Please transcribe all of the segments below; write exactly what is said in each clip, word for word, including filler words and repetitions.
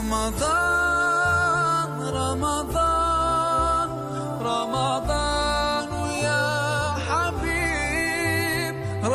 رمضان رمضان رمضان يا حبيب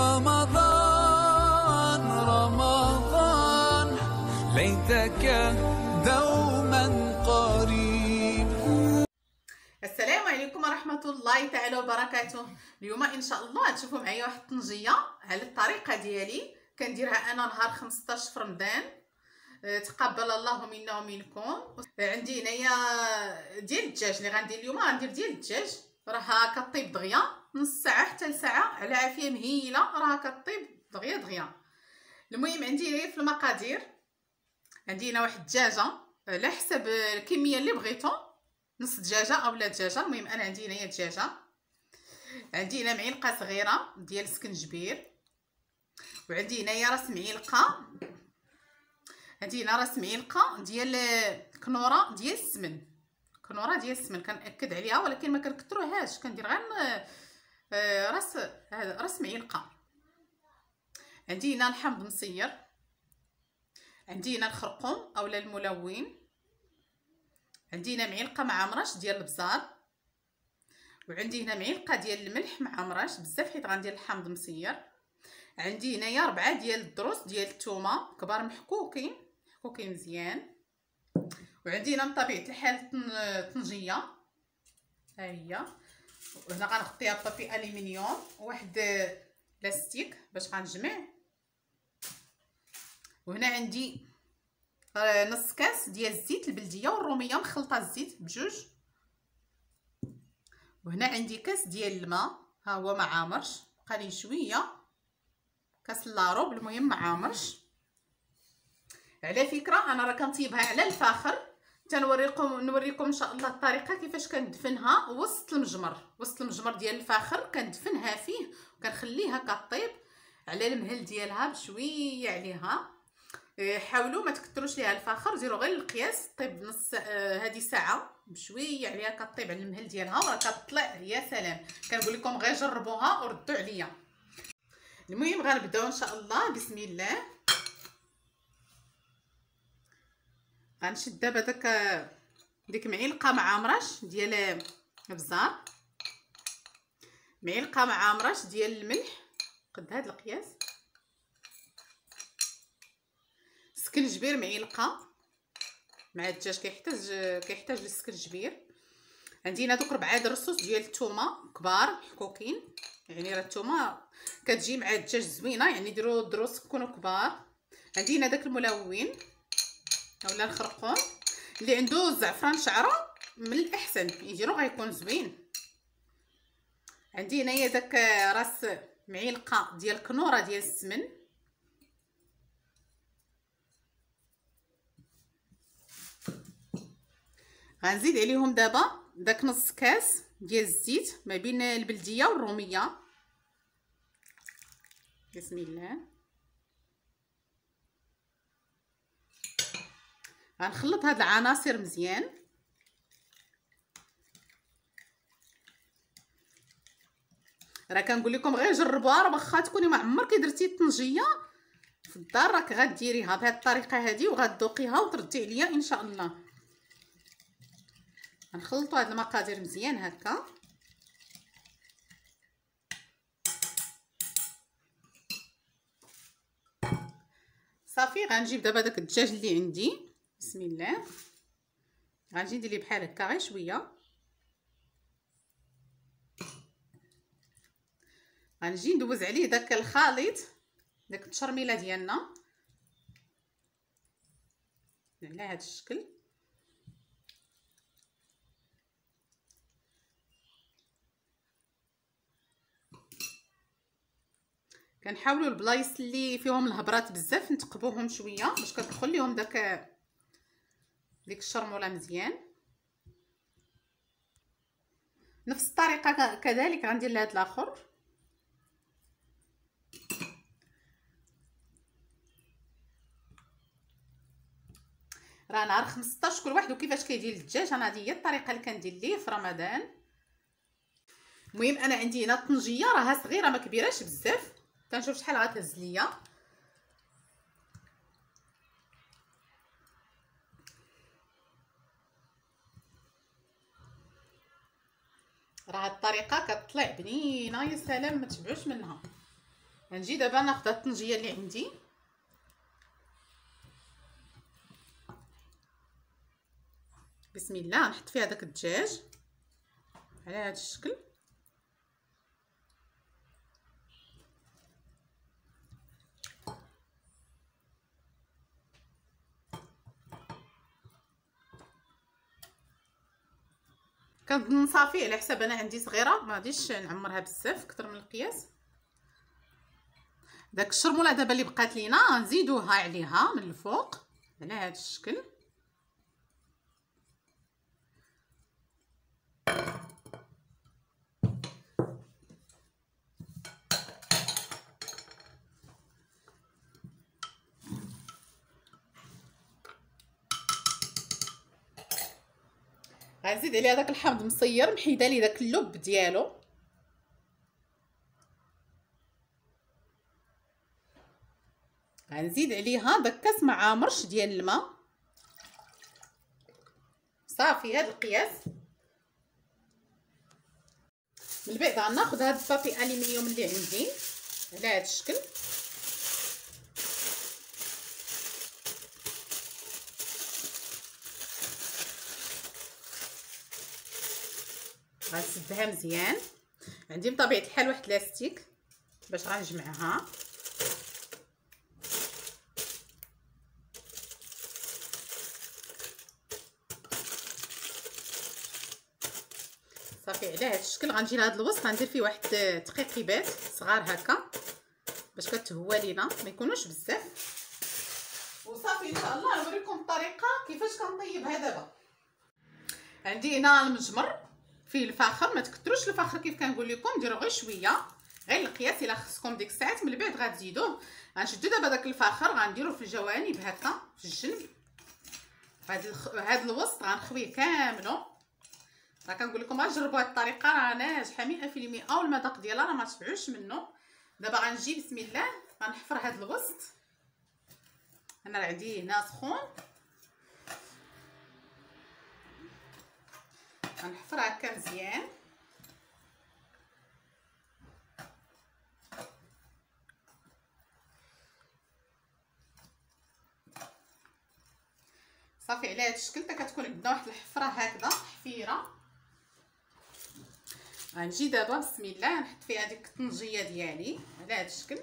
رمضان رمضان ليتك دوما قريب. السلام عليكم ورحمة الله تعالى وبركاته. اليوم ان شاء الله تشوفوا معايا واحد الطنجيه على الطريقه ديالي كنديرها انا نهار خمسطاش في رمضان. تقبل الله منا ومنكم. عندي هنايا ديال الدجاج اللي غندير اليوم، غندير ديال الدجاج راه كطيب دغيا نص ساعه حتى لساعه على عافيه مهيله، راه كطيب دغيا دغيا. المهم عندي هنايا في المقادير، عندي هنا واحد الدجاجه على حسب الكميه اللي بغيتو، نص دجاجه اولا دجاجه. المهم انا عندي هنايا دجاجه، عندي هنا معلقه صغيره ديال السكنجبير، وعندي هنايا راس معلقه عندي هنا راس معلقه ديال كنوره ديال السمن، كنوره ديال السمن كنأكد عليها ولكن ما كنكثروهاش، كندير غير راس هذا راس معلقه. عندي هنا الحامض مصير، عندي هنا الخرقوم اولا الملون، عندي هنا معلقه مع مرش ديال البزار، وعندي هنا معلقه ديال الملح مع مرش بزاف حيت غندير الحامض مصير. عندي هنايا ربعه ديال الدروس ديال الثومه كبار محكوكين محكوكين مزيان، وعندي هنا بطبيعه الحال طنجيه ها هي، وهنا غنغطيها بطابي الومنيوم وواحد لاستيك باش غنجمع. وهنا عندي نص كاس ديال الزيت البلديه والروميه مخلطه الزيت بجوج، وهنا عندي كاس ديال الماء ها هو مع مرش، بقى لي شويه كاس لاروب المهم مع مرش. على فكره انا راه كنطيبها على الفاخر، تنوريكم نوريكم ان شاء الله الطريقه كيفاش كندفنها وسط المجمر، وسط المجمر ديال الفاخر كندفنها فيه وكنخليها كطيب على المهل ديالها بشويه عليها. حاولوا ما تكثروش ليها الفاخر، ديروا غير القياس، طيب نص هذه ساعه بشويه عليها كطيب على المهل ديالها وراه كطلع يا سلام. كنقول لكم غير جربوها وردوا عليا. المهم غنبداو ان شاء الله. بسم الله. غنشد دابا داك ديك معلقه مع مرش ديال البزار، معلقه مع مرش ديال الملح قد هذا القياس، سكنجبير معلقه مع الدجاج كيحتاج كيحتاج للسكنجبير. عندي هنا دوك ربعه درصوص ديال الثومه كبار محكوكين، يعني راه الثومه كتجي مع الدجاج زوينه، يعني ديروا الدروس كونوا كبار. عندي هنا داك الملون اولا الخرقوم، اللي عنده الزعفران شعره من الاحسن يديرو غيكون زوين. عندي هنايا داك راس معلقه ديال كنوره ديال السمن، غنزيد عليهم دابا داك نص كاس ديال الزيت ما بين البلديه والروميه. بسم الله. غنخلط هاد العناصر مزيان، راه كنقول لكم غير جربوها، راه واخا تكوني ما عمرك درتي الطنجيه في الدار راك غديريها بهاد الطريقه هادي وغتذوقيها وتردي عليا ان شاء الله. غنخلطوا هاد المقادير مزيان هكا. صافي غنجيب دابا داك الدجاج اللي عندي، بسم الله، غنجي ندير ليه بحال هكا غير شويه، غنجي ندوز عليه داك الخليط داك التشرميله ديالنا على هذا الشكل. كنحاولوا البلايص اللي فيهم الهبرات بزاف نتقبوهم شويه باش كتدخل لهم داك ديك الشرموله مزيان. نفس الطريقه كذلك غندير لهاد الاخر. راه نهار خمسطاش كل واحد وكيفاش كيدير الدجاج، انا هذه هي الطريقه اللي كندير ليه في رمضان. المهم انا عندي هنا الطنجيه راها صغيره ما كبيراش بزاف، كنشوف شحال غتهز ليا. راه هاد الطريقه كتطلع بنينه يا سلام، ما تشبعوش منها. غنجي دابا ناخذ هاد الطنجيه اللي عندي، بسم الله، نحط فيها داك الدجاج على هذا الشكل. كنظن صافي على حساب انا عندي صغيره، ما غاديش نعمرها بزاف اكثر من القياس. داك الشرموله دابا اللي بقات لينا نزيدوها عليها من الفوق على هذا الشكل. غنزيد عليها داك الحامض مصير محيده لي داك اللب ديالو. غنزيد عليها داك كاس مع مرش ديال الماء. صافي هذا القياس. من بعد غناخذ هذا البابي الومنيوم اللي عندي على هذا الشكل، غنسدها مزيان. عندي بطبيعه الحال واحد لاستيك باش غنجمعها. صافي على هذا الشكل. غنجي لهذا الوسط غندير فيه واحد تقيقيبات صغار هكا باش كتهوى لينا، ما يكونوش بزاف. وصافي ان شاء الله نوريكم الطريقه كيفاش كنطيبها دابا. عندي هنا المجمر فيه الفاخر، ما تكثروش الفاخر كيف كنقول لكم، ديروا غير شويه، غير القياس الا خصكم ديك الساعات. من بعد غتزيدوه. غنشدو دابا داك الفاخر غنديروه في الجوانب هكا في الجنب. هاد الخ... هاد الوسط غنخويه كاملو. راه كنقول لكم جربوا هاد الطريقه، راه ناجحه مئة في المئة والمذاق ديالها راه ما تشبعوش منه. دابا غنجي بسم الله غنحفر هاد الوسط. انا راه عندي هنا سخون، غنحفر هكا مزيان. صافي على هذا الشكل حتى كتكون عندنا واحد الحفره هكذا حفيره. غنجي دابا بسم الله نحط فيها ديك الطنجيه ديالي على هذا الشكل.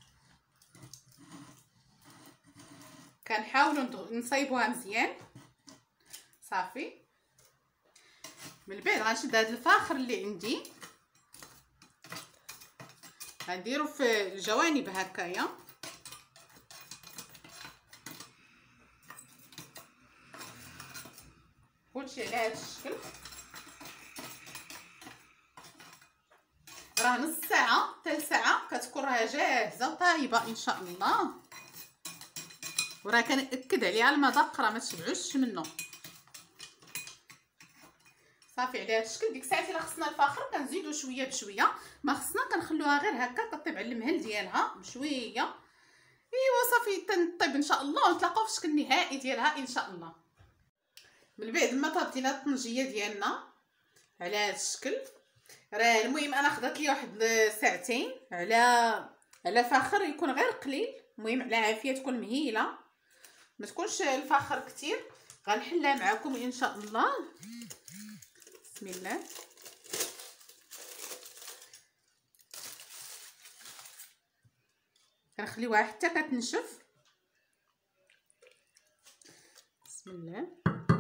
كنحاولوا نصايبوها مزيان. صافي من بعد غنشد هذا الفاخر اللي عندي غنديرو في الجوانب هكايا. كلشي على هذا الشكل. راه نص ساعه حتى ساعه كتكون راها جاهزه وطايبه ان شاء الله. وراه كنأكد عليها المذاق راه ما تشبعوش منه. صافي على هذا الشكل. ديك الساعات الا خصنا الفاخر كنزيدو شويه بشويه، ما خصنا كنخلوها غير هكا كطيب على المهل ديالها بشويه. ايوا صافي تنطيب ان شاء الله ونتلاقاو في الشكل النهائي ديالها ان شاء الله. من بعد ما طابت لنا الطنجيه ديالنا على هذا الشكل، راه المهم انا خدات لي واحد ساعتين على على فاخر يكون غير قليل. المهم على عافيه تكون مهيله، ما تكونش الفاخر كتير. غنحلها معكم ان شاء الله. بسم الله. كنخليوها حتى كتنشف. بسم الله.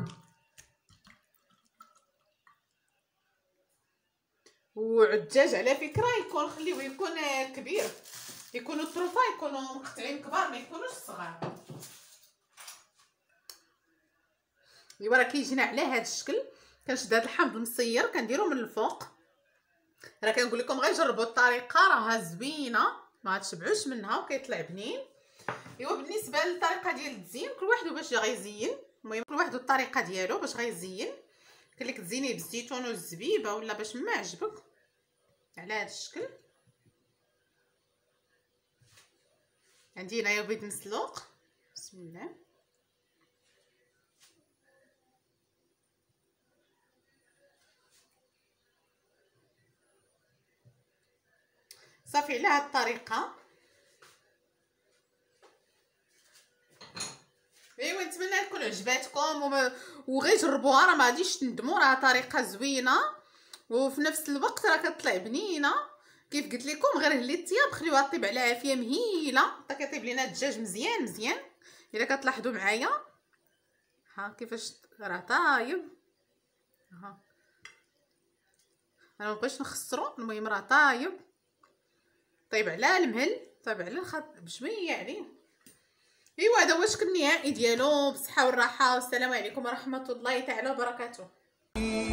والدجاج على فكره يكون خليوه يكون كبير، يكونوا الطروفه يكونوا مقطعين كبار، ما يكونوش صغار. ايوا راه كيجينا على هذا الشكل. كنشد هذا الحامض المصير كنديرو من الفوق. راه كنقول لكم غير جربوا الطريقه راها زوينه ما تشبعوش منها وكيطلع بنين. ايوا بالنسبه للطريقه ديال التزيين كل واحد باش غيزين، المهم كل واحد الطريقه ديالو باش غيزين. قال لك تزينيه بالزيتون والزبيبه ولا باش ما عجبك على هذا الشكل. عندي هنايا بيض مسلوق. بسم الله. صافي على هاد الطريقه. ايوا نتمنى تكون عجباتكم وما... وغير جربوها، راه ما غاديش تندموا، راه طريقه زوينه وفي نفس الوقت راه كطلع بنينه. كيف قلت لكم غير هلي الطياب خليوها طيب على عافيه مهيله حتى كيطيب لينا الدجاج مزيان مزيان. الا كتلاحظوا معايا ها كيفاش راه طايب، ها انا مبغيتش نخسرو، المهم راه طايب طيب على المهل، طيب على الخط بشويه عليه. ايوا هذا هو الشكل النهائي ديالو، بالصحه والراحه والسلام عليكم ورحمه الله تعالى وبركاته.